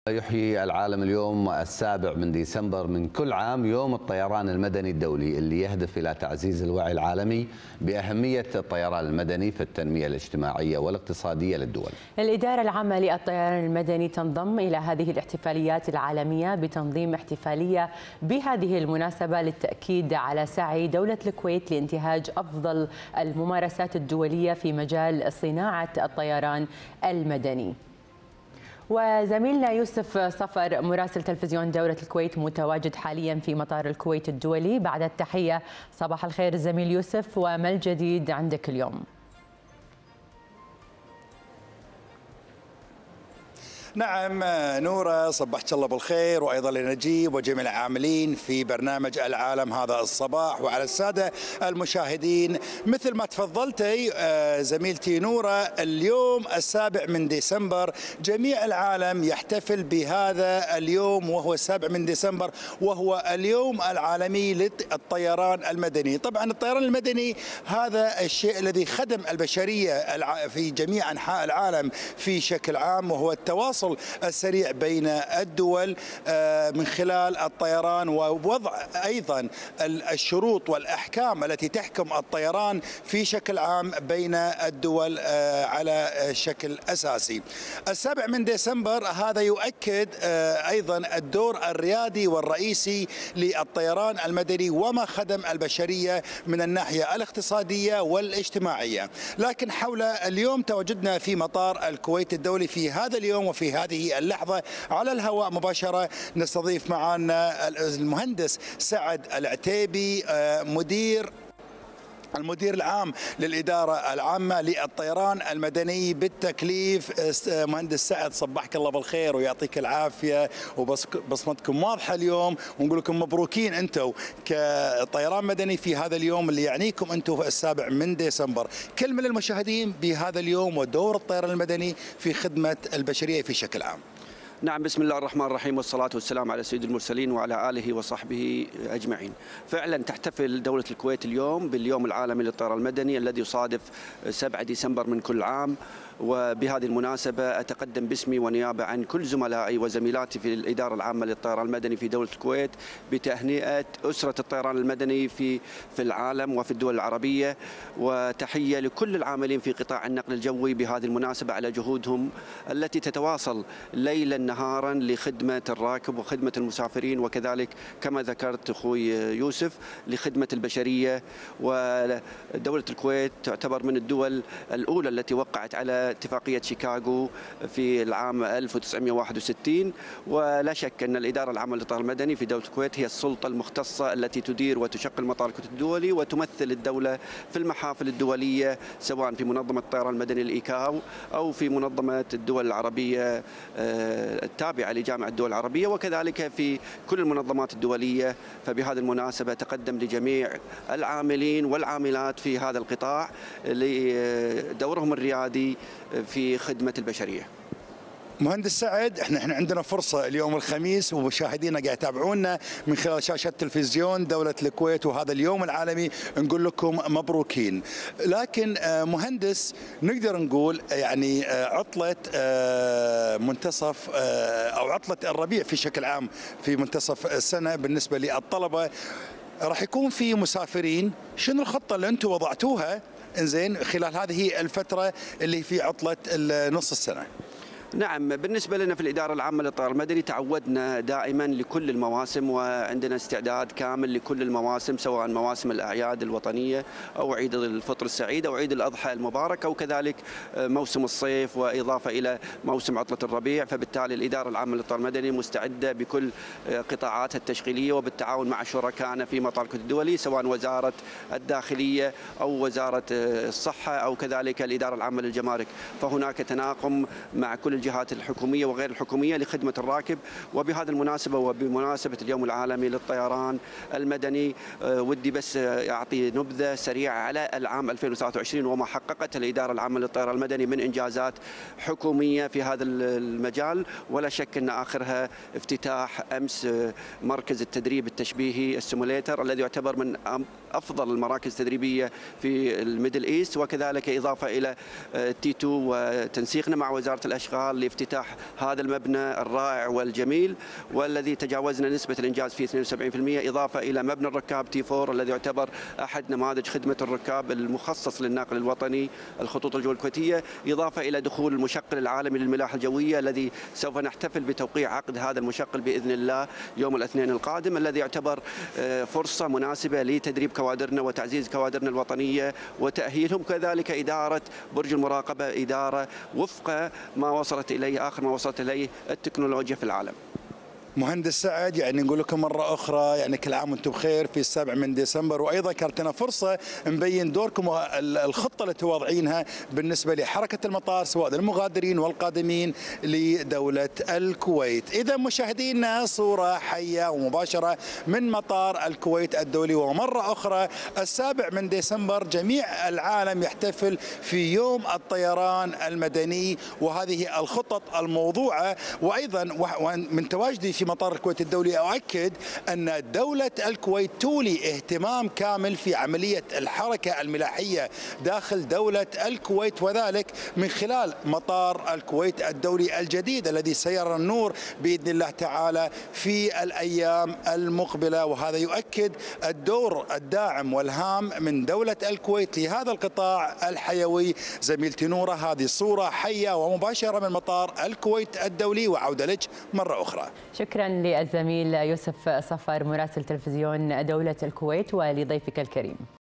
يحيي العالم اليوم 7 من ديسمبر من كل عام يوم الطيران المدني الدولي اللي يهدف إلى تعزيز الوعي العالمي بأهمية الطيران المدني في التنمية الاجتماعية والاقتصادية للدول. الإدارة العامة للطيران المدني تنضم إلى هذه الاحتفاليات العالمية بتنظيم احتفالية بهذه المناسبة للتأكيد على سعي دولة الكويت لانتهاج أفضل الممارسات الدولية في مجال صناعة الطيران المدني. وزميلنا يوسف صفر مراسل تلفزيون دولة الكويت متواجد حاليا في مطار الكويت الدولي. بعد التحية صباح الخير زميل يوسف، وما الجديد عندك اليوم؟ نعم نورة، صبحت الله بالخير وأيضا لنجيب وجميع العاملين في برنامج العالم هذا الصباح، وعلى السادة المشاهدين. مثل ما تفضلتي زميلتي نورة، اليوم 7 من ديسمبر جميع العالم يحتفل بهذا اليوم، وهو 7 من ديسمبر وهو اليوم العالمي للطيران المدني. طبعا الطيران المدني هذا الشيء الذي خدم البشرية في جميع أنحاء العالم في شكل عام، وهو التواصل السريع بين الدول من خلال الطيران، ووضع أيضا الشروط والأحكام التي تحكم الطيران في شكل عام بين الدول على شكل أساسي. 7 من ديسمبر هذا يؤكد أيضا الدور الريادي والرئيسي للطيران المدني وما خدم البشرية من الناحية الاقتصادية والاجتماعية. لكن حول اليوم تواجدنا في مطار الكويت الدولي في هذا اليوم وفي هذه اللحظة على الهواء مباشرة نستضيف معنا المهندس سعد العتيبي المدير العام للإدارة العامة للطيران المدني بالتكليف. مهندس سعد، صبحك الله بالخير ويعطيك العافية، وبصمتكم واضحة اليوم، ونقول لكم مبروكين أنتم كطيران مدني في هذا اليوم اللي يعنيكم أنتم 7 من ديسمبر. كلمة للمشاهدين بهذا اليوم ودور الطيران المدني في خدمة البشرية في شكل عام. نعم، بسم الله الرحمن الرحيم، والصلاة والسلام على سيد المرسلين وعلى آله وصحبه أجمعين. فعلا تحتفل دولة الكويت اليوم باليوم العالمي للطيران المدني الذي يصادف 7 ديسمبر من كل عام. وبهذه المناسبة أتقدم باسمي ونيابة عن كل زملائي وزميلاتي في الإدارة العامة للطيران المدني في دولة الكويت بتهنئة أسرة الطيران المدني في العالم وفي الدول العربية، وتحية لكل العاملين في قطاع النقل الجوي بهذه المناسبة على جهودهم التي تتواصل ليلا نهارا لخدمة الراكب وخدمة المسافرين، وكذلك كما ذكرت أخوي يوسف لخدمة البشرية. ودولة الكويت تعتبر من الدول الأولى التي وقعت على اتفاقية شيكاغو في العام 1961، ولا شك أن الإدارة العامة للطيران المدني في دولة الكويت هي السلطة المختصة التي تدير وتشغل مطار الكويت الدولي وتمثل الدولة في المحافل الدولية، سواء في منظمة الطيران المدني الإيكاو أو في منظمة الدول العربية التابعة لجامعة الدول العربية، وكذلك في كل المنظمات الدولية. فبهذه المناسبة تقدم لجميع العاملين والعاملات في هذا القطاع لدورهم الريادي في خدمة البشرية. مهندس سعد، احنا عندنا فرصة اليوم الخميس ومشاهدينا قاعد يتابعونا من خلال شاشة تلفزيون دولة الكويت وهذا اليوم العالمي، نقول لكم مبروكين. لكن مهندس، نقدر نقول يعني عطلة منتصف أو عطلة الربيع في شكل عام في منتصف السنة بالنسبة للطلبة راح يكون في مسافرين، شنو الخطة اللي أنتم وضعتوها إنزين خلال هذه الفترة اللي في عطلة نص السنة؟ نعم، بالنسبة لنا في الإدارة العامة للطيران المدني تعودنا دائما لكل المواسم، وعندنا استعداد كامل لكل المواسم، سواء مواسم الأعياد الوطنية أو عيد الفطر السعيد أو عيد الأضحى المبارك أو كذلك موسم الصيف، وإضافة إلى موسم عطلة الربيع. فبالتالي الإدارة العامة للطيران المدني مستعدة بكل قطاعاتها التشغيلية وبالتعاون مع شركائنا في مطار الكويت الدولي، سواء وزارة الداخلية أو وزارة الصحة أو كذلك الإدارة العامة للجمارك. فهناك تناغم مع كل الجهات الحكومية وغير الحكومية لخدمة الراكب. وبهذه المناسبة وبمناسبة اليوم العالمي للطيران المدني ودي بس أعطي نبذة سريعة على العام 2023 وما حققته الإدارة العامة للطيران المدني من إنجازات حكومية في هذا المجال، ولا شك أن آخرها افتتاح أمس مركز التدريب التشبيهي السيموليتر الذي يعتبر من أفضل المراكز التدريبية في الميدل إيست، وكذلك إضافة إلى تي 2 وتنسيقنا مع وزارة الأشغال الحال لافتتاح هذا المبنى الرائع والجميل، والذي تجاوزنا نسبة الإنجاز فيه 72%، إضافة إلى مبنى الركاب تي 4 الذي يعتبر أحد نماذج خدمة الركاب المخصص للناقل الوطني الخطوط الجوية الكويتية، إضافة إلى دخول المشقل العالمي للملاحة الجوية الذي سوف نحتفل بتوقيع عقد هذا المشقل بإذن الله يوم الاثنين القادم، الذي يعتبر فرصة مناسبة لتدريب كوادرنا وتعزيز كوادرنا الوطنية وتأهيلهم. كذلك إدارة برج المراقبة إدارة وفق ما وصلت إليه آخر ما وصلت إليه التكنولوجيا في العالم. مهندس سعد، يعني نقول لكم مرة أخرى يعني كل عام وأنتم بخير في 7 من ديسمبر، وأيضا كانت لنا فرصة نبين دوركم والخطة اللي توضعينها بالنسبة لحركة المطار سواء للمغادرين والقادمين لدولة الكويت. إذا مشاهدينا صورة حية ومباشرة من مطار الكويت الدولي، ومرة أخرى 7 من ديسمبر جميع العالم يحتفل في يوم الطيران المدني، وهذه الخطط الموضوعة. وأيضا من تواجدي في مطار الكويت الدولي أؤكد أن دولة الكويت تولي اهتمام كامل في عملية الحركة الملاحية داخل دولة الكويت، وذلك من خلال مطار الكويت الدولي الجديد الذي سيرى النور بإذن الله تعالى في الأيام المقبلة. وهذا يؤكد الدور الداعم والهام من دولة الكويت لهذا القطاع الحيوي. زميلتي نورة، هذه صورة حية ومباشرة من مطار الكويت الدولي، وعودة لك مرة أخرى. شكرا للزميل يوسف صفر مراسل تلفزيون دولة الكويت ولضيفك الكريم.